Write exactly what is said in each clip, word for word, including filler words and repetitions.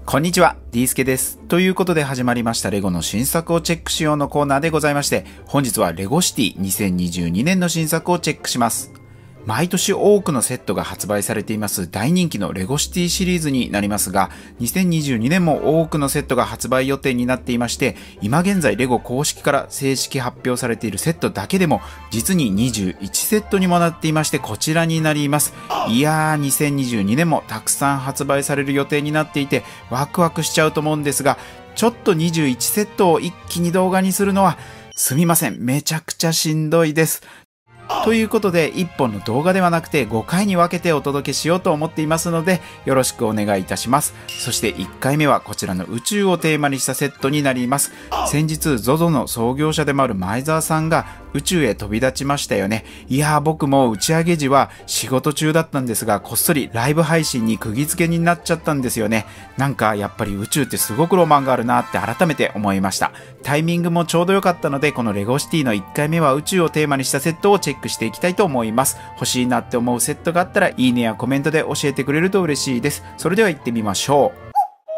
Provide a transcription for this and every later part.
こんにちは、Dスケです。ということで始まりましたレゴの新作をチェックしようのコーナーでございまして、本日はレゴシティにせんにじゅうにねんの新作をチェックします。毎年多くのセットが発売されています大人気のレゴシティシリーズになりますが、にせんにじゅうにねんも多くのセットが発売予定になっていまして、今現在レゴ公式から正式発表されているセットだけでも実ににじゅういちセットにもなっていまして、こちらになります。いやー、にせんにじゅうにねんもたくさん発売される予定になっていてワクワクしちゃうと思うんですが、ちょっとにじゅういちセットを一気に動画にするのはすみません、めちゃくちゃしんどいです。ということで、いっぽんの動画ではなくてごかいに分けてお届けしようと思っていますので、よろしくお願いいたします。そしていっかいめはこちらの宇宙をテーマにしたセットになります。先日 ゾゾ の創業者でもある前澤さんが宇宙へ飛び立ちましたよね。いやー、僕も打ち上げ時は仕事中だったんですが、こっそりライブ配信に釘付けになっちゃったんですよね。なんかやっぱり宇宙ってすごくロマンがあるなって改めて思いました。タイミングもちょうど良かったので、このレゴシティのいっかいめは宇宙をテーマにしたセットをチェックしていきたいと思います。欲しいなって思うセットがあったらいいねやコメントで教えてくれると嬉しいです。それでは行ってみましょう。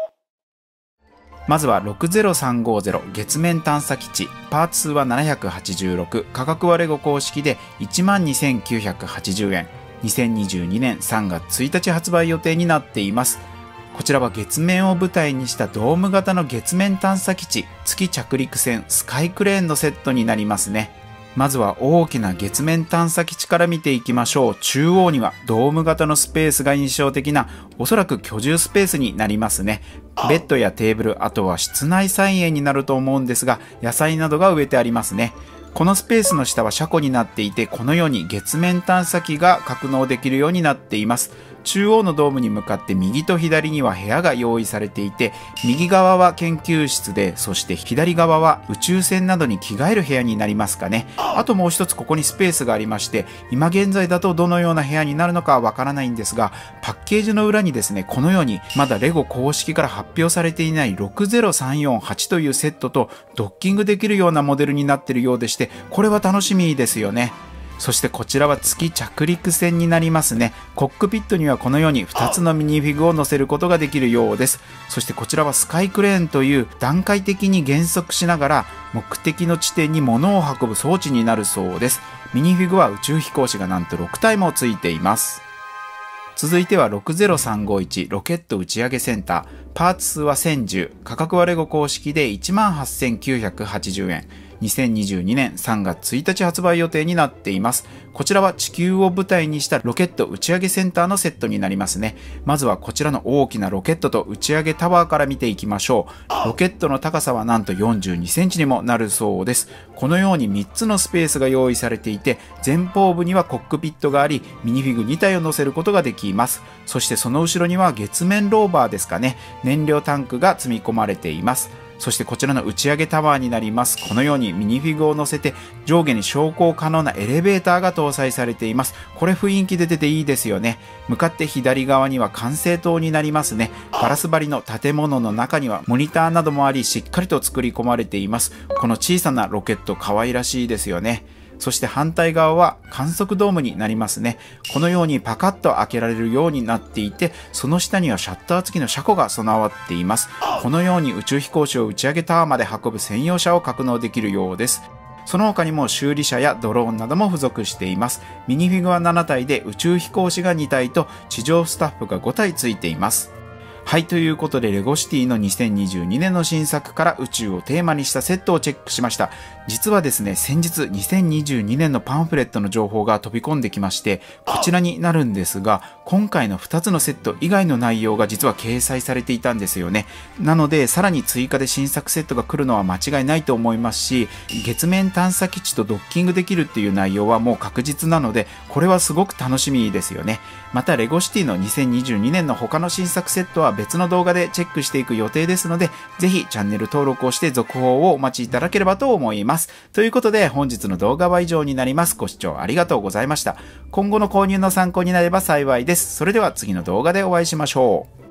まずはろくぜろさんごゼロ月面探査基地、パーツ数はななひゃくはちじゅうろく、価格はレゴ公式で いちまんにせんきゅうひゃくはちじゅうえん、にせんにじゅうにねんさんがつついたち発売予定になっています。こちらは月面を舞台にしたドーム型の月面探査基地、月着陸船スカイクレーンのセットになりますね。まずは大きな月面探査基地から見ていきましょう。中央にはドーム型のスペースが印象的な、おそらく居住スペースになりますね。ベッドやテーブル、あとは室内菜園になると思うんですが、野菜などが植えてありますね。このスペースの下は車庫になっていて、このように月面探査機が格納できるようになっています。中央のドームに向かって右と左には部屋が用意されていて、右側は研究室で、そして左側は宇宙船などに着替える部屋になりますかね。あともう一つここにスペースがありまして、今現在だとどのような部屋になるのかはわからないんですが、パッケージの裏にですね、このようにまだレゴ公式から発表されていないろくぜろさんよんはちというセットとドッキングできるようなモデルになっているようでして、これは楽しみですよね。そしてこちらは月着陸船になりますね。コックピットにはこのようにふたつのミニフィグを載せることができるようです。そしてこちらはスカイクレーンという段階的に減速しながら目的の地点に物を運ぶ装置になるそうです。ミニフィグは宇宙飛行士がなんとろくたいもついています。続いてはろくぜろさんごいちロケット打ち上げセンター、パーツ数はせんじゅう、価格はレゴ公式で いちまんはっせんきゅうひゃくはちじゅうえん、にせんにじゅうにねんさんがつついたち発売予定になっています。こちらは地球を舞台にしたロケット打ち上げセンターのセットになりますね。まずはこちらの大きなロケットと打ち上げタワーから見ていきましょう。ロケットの高さはなんとよんじゅうにセンチにもなるそうです。このようにみっつのスペースが用意されていて、前方部にはコックピットがあり、ミニフィグにたいを乗せることができます。そしてその後ろには月面ローバーですかね、燃料タンクが積み込まれています。そしてこちらの打ち上げタワーになります。このようにミニフィグを乗せて上下に昇降可能なエレベーターが搭載されています。これ雰囲気で出ていいですよね。向かって左側には管制塔になりますね。ガラス張りの建物の中にはモニターなどもあり、しっかりと作り込まれています。この小さなロケット可愛らしいですよね。そして反対側は観測ドームになりますね。このようにパカッと開けられるようになっていて、その下にはシャッター付きの車庫が備わっています。このように宇宙飛行士を打ち上げタワーまで運ぶ専用車を格納できるようです。その他にも修理車やドローンなども付属しています。ミニフィグはななたいで宇宙飛行士がにたいと地上スタッフがごたいついています。はい、ということでレゴシティのにせんにじゅうにねんの新作から宇宙をテーマにしたセットをチェックしました。実はですね、先日にせんにじゅうにねんのパンフレットの情報が飛び込んできまして、こちらになるんですが、今回のふたつのセット以外の内容が実は掲載されていたんですよね。なのでさらに追加で新作セットが来るのは間違いないと思いますし、月面探査基地とドッキングできるっていう内容はもう確実なので、これはすごく楽しみですよね。またレゴシティのにせんにじゅうにねんの他の新作セットは別の動画でチェックしていく予定ですので、ぜひチャンネル登録をして続報をお待ちいただければと思います。ということで本日の動画は以上になります。ご視聴ありがとうございました。今後の購入の参考になれば幸いです。それでは次の動画でお会いしましょう。